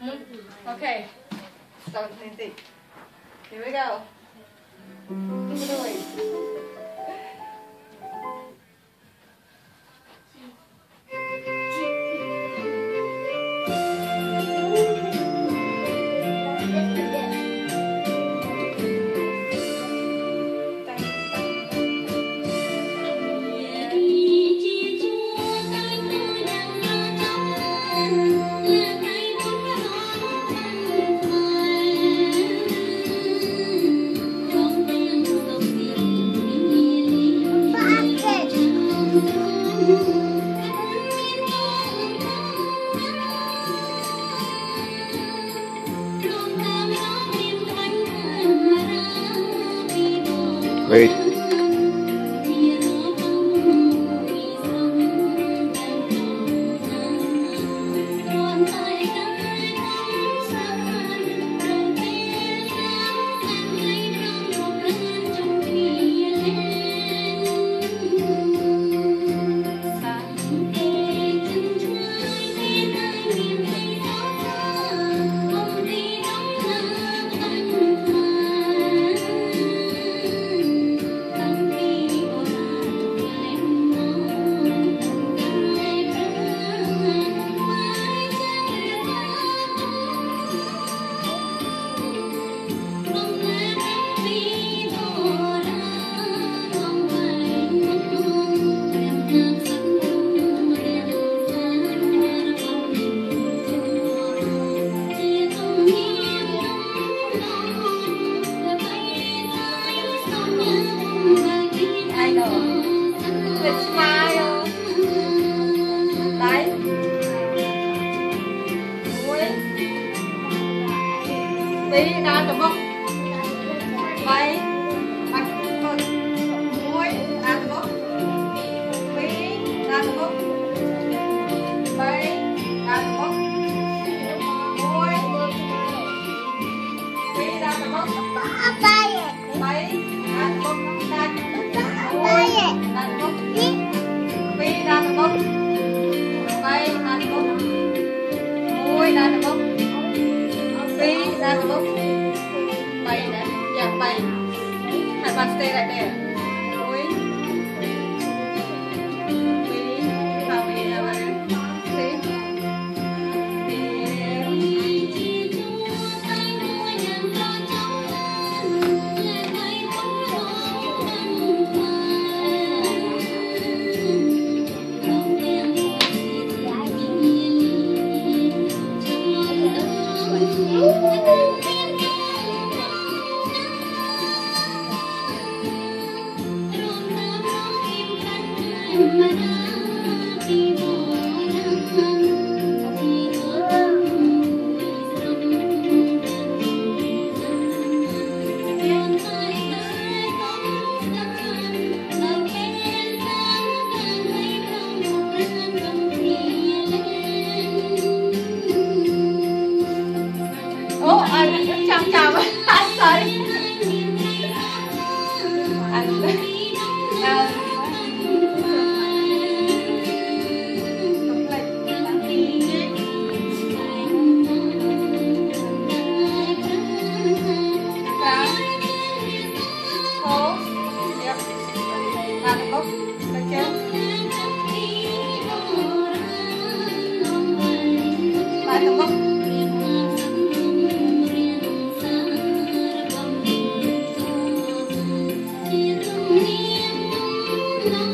Okay. Start Nancy. Here we go. Keep it away. Wait. Let's smile. Đấy. Mũi. Tí ra từ bốc. Bay. Bạch con. Mũi ra từ bốc. Tí ra từ bốc. Bay ra từ bốc. Mũi. Tí ra từ bốc. Bay ra từ bốc. Mũi ra từ bốc. Phi ra từ bốc. Bay ra từ bốc. Mũi ra từ bốc. Phi ra từ bốc. Bay nè. Yeah, bay. Hai bạn stay right there. Mũi. Phi. How we have it. See? Chào anh sorry. Hãy subscribe cho kênh Ghiền Mì Gõ để không bỏ lỡ